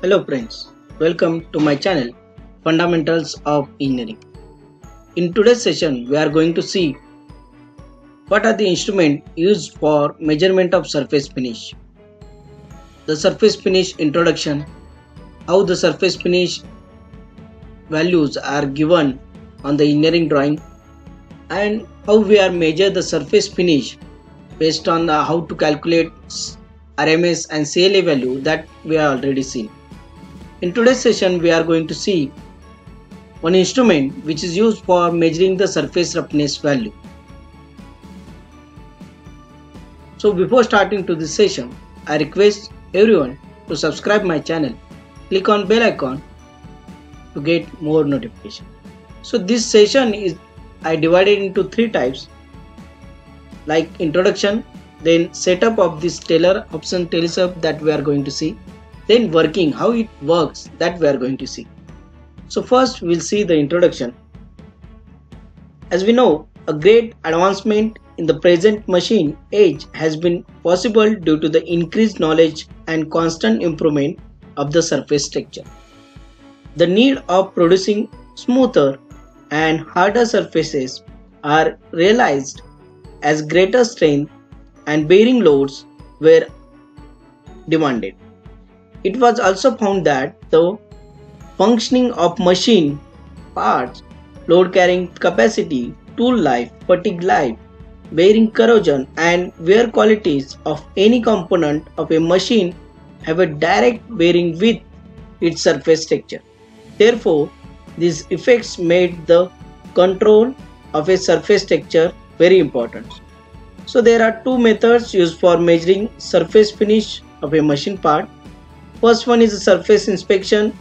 Hello friends, welcome to my channel Fundamentals of Engineering. In today's session we are going to see what are the instruments used for measurement of surface finish, the surface finish introduction, how the surface finish values are given on the engineering drawing, and how we are measure the surface finish based on how to calculate RMS and CLA value that we are already seen. In today's session we are going to see one instrument which is used for measuring the surface roughness value. So before starting to this session, I request everyone to subscribe my channel, click on bell icon to get more notification. So this session is I divided into three types, like introduction, then setup of this Taylor-Hobson telescope that we are going to see, then working, how it works, that we are going to see. So first we'll see the introduction. As we know, a great advancement in the present machine age has been possible due to the increased knowledge and constant improvement of the surface structure. The need of producing smoother and harder surfaces are realized as greater strength and bearing loads were demanded. It was also found that the functioning of machine parts, load carrying capacity, tool life, fatigue life, bearing corrosion and wear qualities of any component of a machine have a direct bearing with its surface structure. Therefore, these effects made the control of a surface structure very important. So there are two methods used for measuring surface finish of a machine part. First one is a surface inspection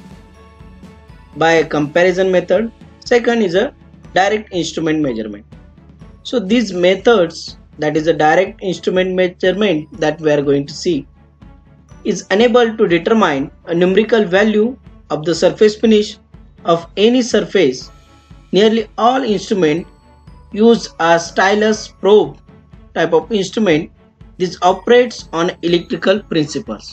by a comparison method. Second is a direct instrument measurement. So these methods, that is a direct instrument measurement that we are going to see, is unable to determine a numerical value of the surface finish of any surface. Nearly all instruments use a stylus probe type of instrument. This operates on electrical principles.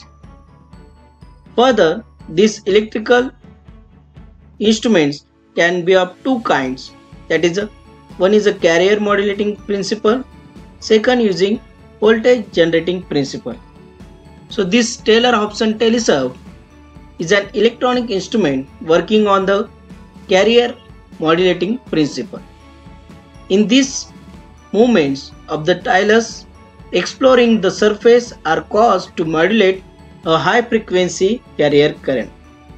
Further, these electrical instruments can be of two kinds, that is one is a carrier modulating principle, second using voltage generating principle. So this Taylor-Hobson telescope is an electronic instrument working on the carrier modulating principle. In these movements of the stylus exploring the surface are caused to modulate a high frequency carrier current.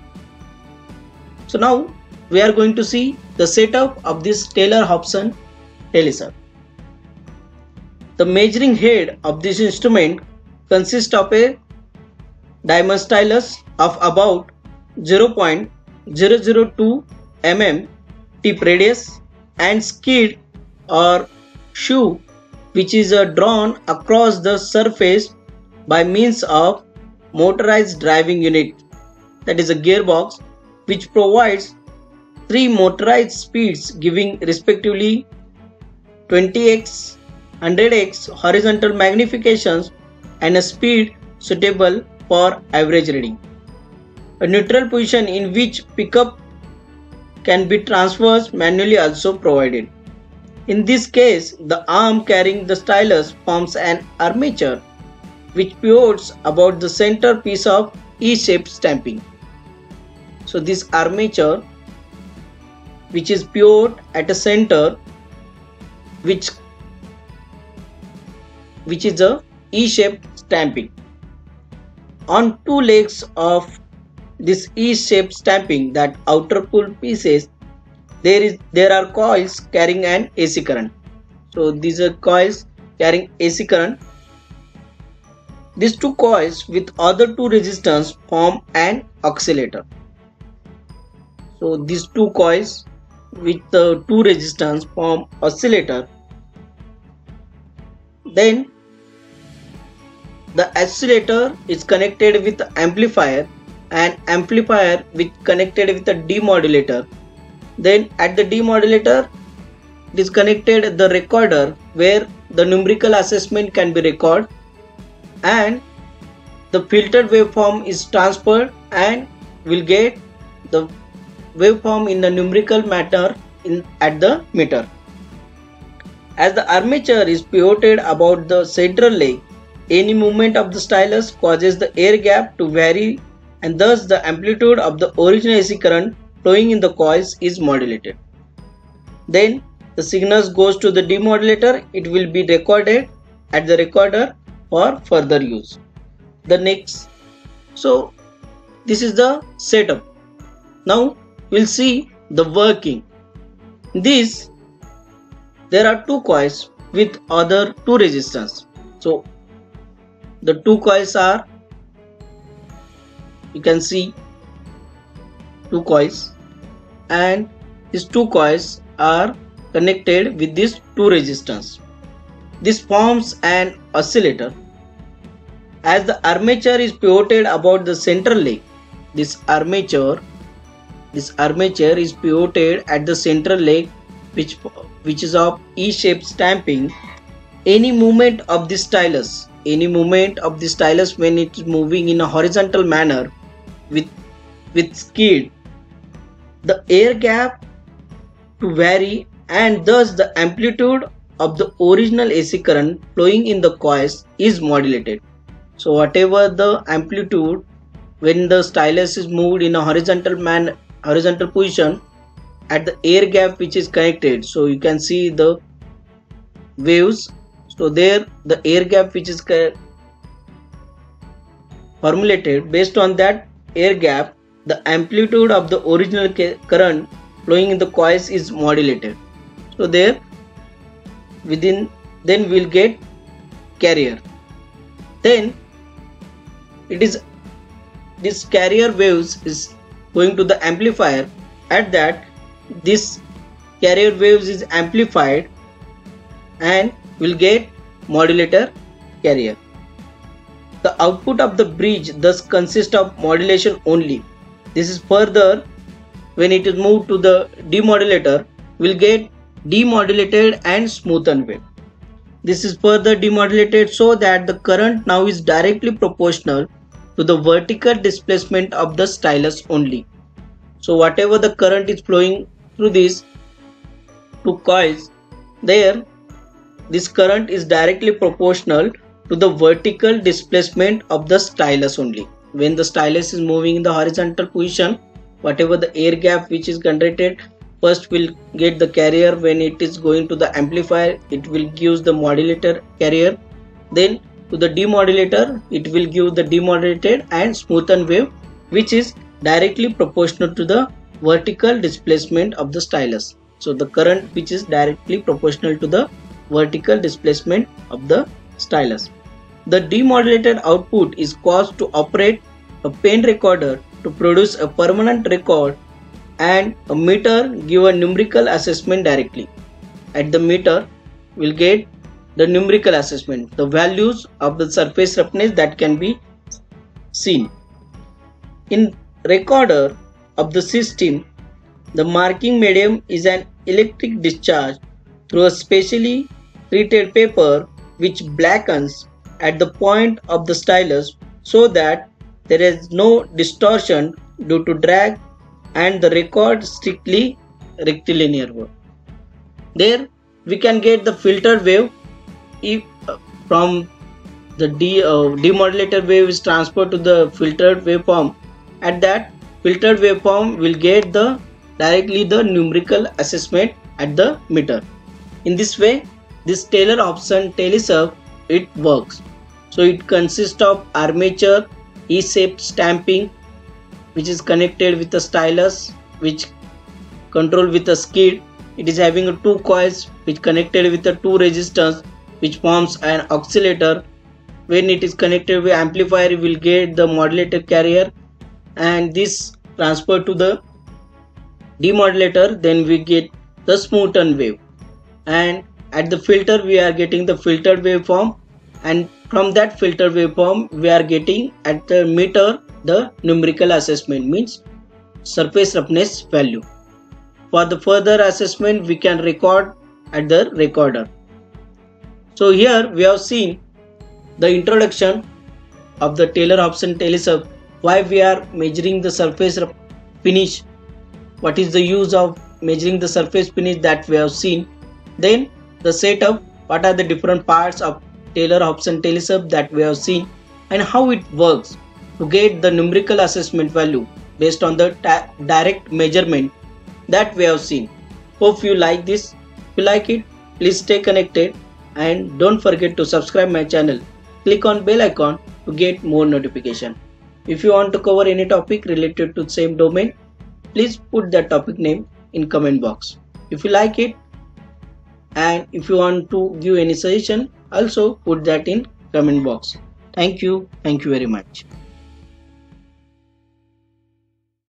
So now we are going to see the setup of this Taylor-Hobson telescope. The measuring head of this instrument consists of a diamond stylus of about 0.002 mm tip radius and skid or shoe which is drawn across the surface by means of motorized driving unit, that is a gearbox, which provides three motorized speeds giving respectively 20x, 100x horizontal magnifications and a speed suitable for average reading. A neutral position in which pickup can be transversed manually also provided. In this case, the arm carrying the stylus forms an armature which pivots about the center piece of E-shaped stamping. So this armature which is pivot at a center which is a E-shaped stamping. On two legs of this E-shaped stamping, that outer pull pieces, there are coils carrying an AC current. So these are coils carrying AC current. These two coils with other two resistors form an oscillator. So these two coils with the two resistors form oscillator. Then the oscillator is connected with the amplifier and amplifier which connected with the demodulator. Then at the demodulator it is connected the recorder where the numerical assessment can be recorded, and the filtered waveform is transferred and will get the waveform in the numerical manner at the meter. As the armature is pivoted about the central leg, any movement of the stylus causes the air gap to vary, and thus the amplitude of the original AC current flowing in the coils is modulated. Then the signals goes to the demodulator. It will be recorded at the recorder for further use. So this is the setup. Now we'll see the working. This there are two coils with other two resistors. So the two coils are, you can see two coils, and these two coils are connected with these two resistors. This forms an oscillator. As the armature is pivoted about the central leg, this armature is pivoted at the central leg, which is of E-shaped stamping. Any movement of the stylus when it is moving in a horizontal manner with skid, the air gap to vary, and thus the amplitude of the original AC current flowing in the coils is modulated. So whatever the amplitude when the stylus is moved in a horizontal position at the air gap which is connected, so you can see the waves. So there the air gap which is formulated, based on that air gap, the amplitude of the original current flowing in the coils is modulated. So then we'll get carrier. Then it is this carrier waves is going to the amplifier. At that, this carrier waves is amplified and will get modulator carrier. The output of the bridge thus consists of modulation only. This is further, when it is moved to the demodulator, will get demodulated and smoothened wave. This is further demodulated so that the current now is directly proportional to the vertical displacement of the stylus only. So whatever the current is flowing through these two coils, there this current is directly proportional to the vertical displacement of the stylus only. When the stylus is moving in the horizontal position, whatever the air gap which is generated, first will get the carrier. When it is going to the amplifier, it will give the modulator carrier. Then to the demodulator, it will give the demodulated and smoothened wave, which is directly proportional to the vertical displacement of the stylus. So the current which is directly proportional to the vertical displacement of the stylus. The demodulated output is caused to operate a pen recorder to produce a permanent record, and a meter give a numerical assessment directly. At the meter will get the numerical assessment, the values of the surface roughness that can be seen. In recorder of the system, the marking medium is an electric discharge through a specially treated paper which blackens at the point of the stylus so that there is no distortion due to drag, and the record strictly rectilinear wave. There we can get the filtered wave if from the demodulated wave is transferred to the filtered waveform. At that filtered waveform will get directly the numerical assessment at the meter. In this way, this Taylor-Hobson telescope it works. So it consists of armature, E-shaped stamping, which is connected with the stylus, which control with a skid. It is having two coils which connected with the two resistors, which forms an oscillator. When it is connected with amplifier, we will get the modulator carrier, and this transferred to the demodulator, then we get the smoothened wave, and at the filter we are getting the filtered waveform, and from that filtered waveform we are getting at the meter the numerical assessment, means surface roughness value. For the further assessment we can record at the recorder. So here we have seen the introduction of the Taylor-Hobson telescope why we are measuring the surface finish, what is the use of measuring the surface finish that we have seen, then the setup, what are the different parts of Taylor-Hobson telescope that we have seen, and how it works to get the numerical assessment value based on the direct measurement that we have seen. Hope you like this. If you like it, please stay connected and don't forget to subscribe my channel. Click on bell icon to get more notification. If you want to cover any topic related to the same domain, please put that topic name in comment box. If you like it and if you want to give any suggestion, also put that in comment box. Thank you very much.